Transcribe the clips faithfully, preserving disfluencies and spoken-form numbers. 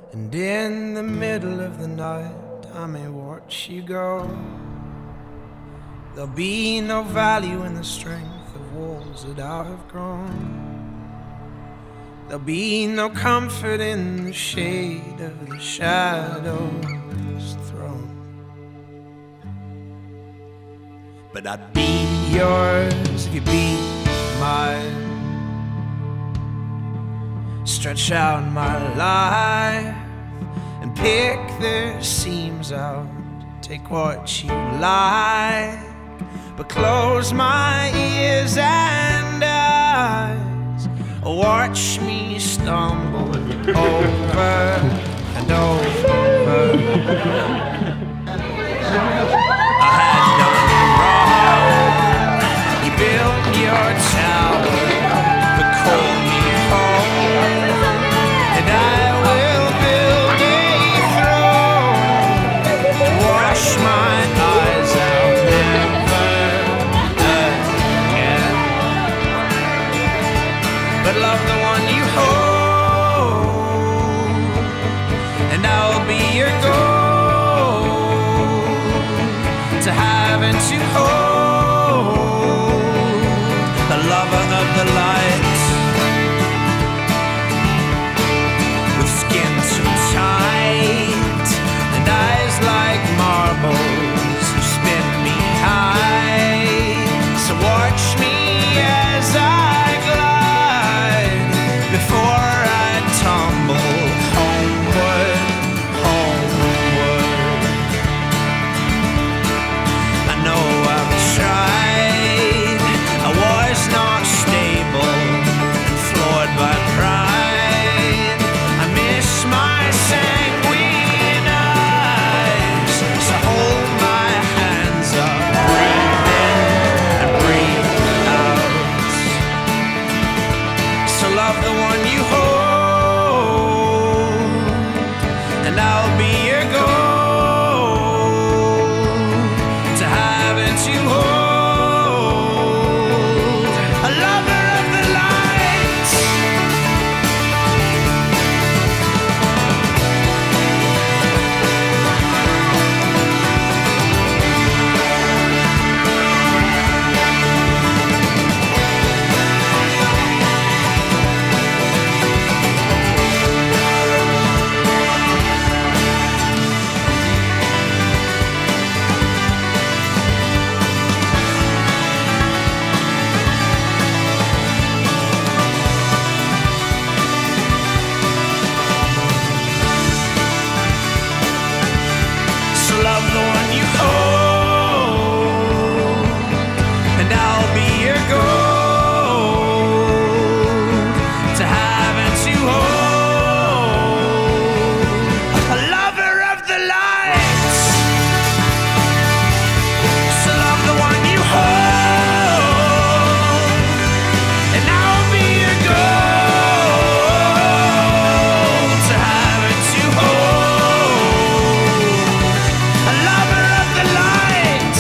And in the middle of the night I may watch you go. There'll be no value in the strength of walls that I have grown. There'll be no comfort in the shade of the shadow's throne. But I'd be yours if you'd be mine. Stretch out my life and pick the seams out. Take what you like, but close my ears and eyes. Watch me stumble over and over. I had done wrong. You built your tower, but call me home, and I will build a throne. Wash my eyes out, never again. But love the one you hold, and I'll be your gold to have and to hold, the lover of the light, with skin too tight and eyes like marbles who spin me high. So watch me as I glide before I tumble homeward, homeward. I know I've tried, I was not stable and floored by pride. I miss my sanguine eyes, so hold my hands up, breathe in and breathe out. So love the one you hold, and I'll be your gold to have and to hold, a lover of the light. So love the one you hold, and I'll be your gold to have and to hold, a lover of the light. So love the one you hold, and I'll be your gold to have and to hold, a lover of the light.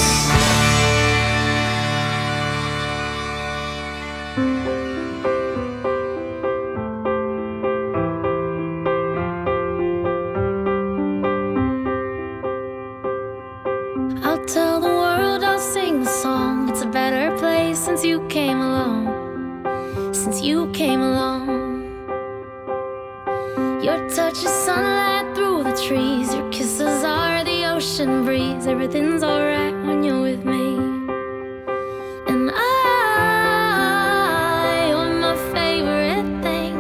I'll tell the world, I'll sing the song. It's a better place since you came along. Since you came along. Your touch is sunlight through the trees. Your kisses are the ocean breeze. Everything's alright when you're with me. And I, you're my favorite thing.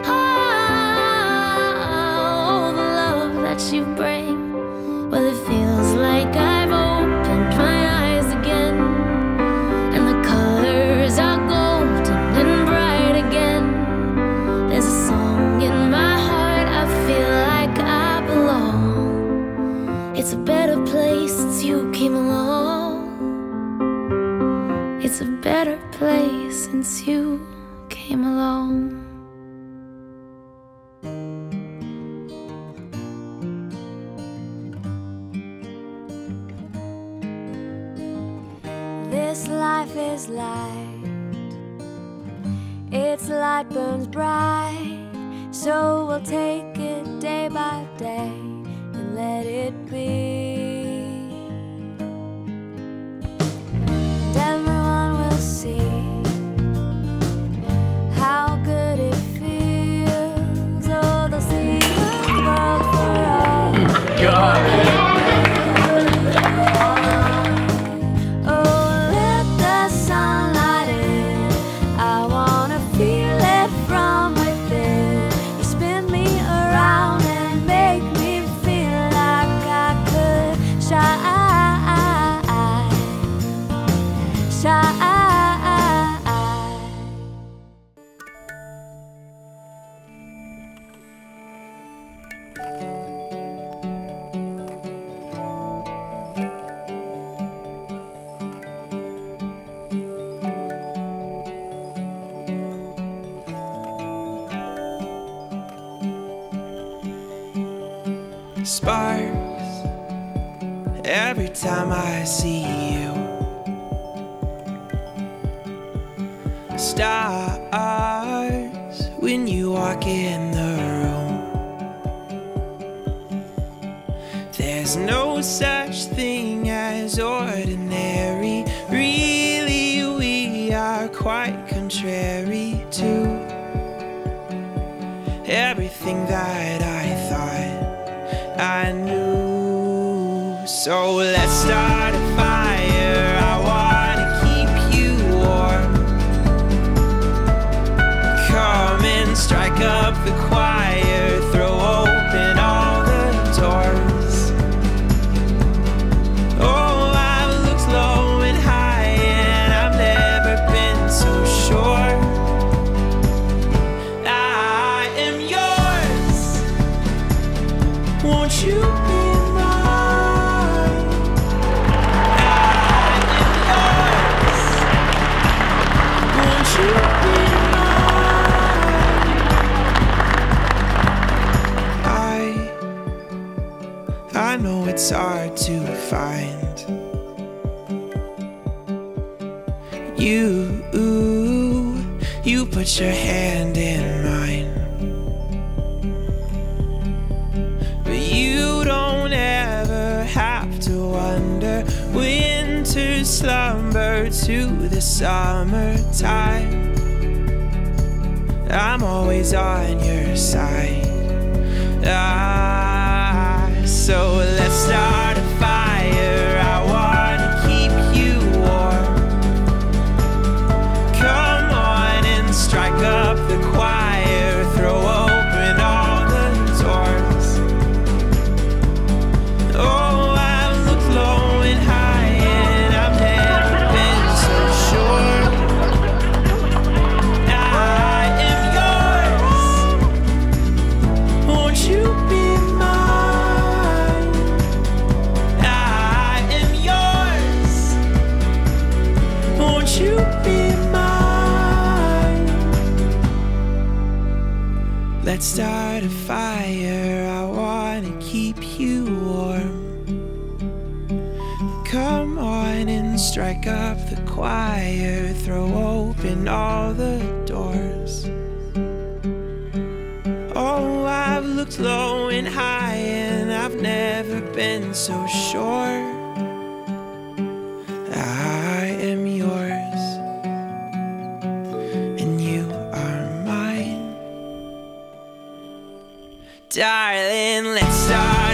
Oh, the love that you bring. Well, it feels like I've opened my eyes again, and the colors are golden and bright again. There's a song in my heart, I feel like I belong. It's a better place since you came along. It's a better place since you came along. This life is light, its light burns bright, so we'll take it day by day and let it be. And everyone will see how good it feels. Oh, they'll see the world for all. God. Sparks every time I see you. Stars when you walk in the room. There's no such thing as ordinary. Really, we are quite contrary to everything that I thought I knew. So let's start a fire. I wanna keep you warm. Come and strike up the choir. Throw open all the doors. Oh, I've looked low and high and I've never been so sure. I am yours. Won't you be mine? I am yours. Won't you be mine? I, I know it's hard to find you. You put your hand in mine. Winter slumber to the summertime. I'm always on your side. Ah, so let's start a fire. I wanna keep you warm. Come on and strike up the choir. Throw open all the doors. Oh, let's start a fire. I wanna keep you warm. Come on and strike up the choir. Throw open all the doors. Oh, I've looked low and high and I've never been so sure. I am yours and you are mine. Darling, let's start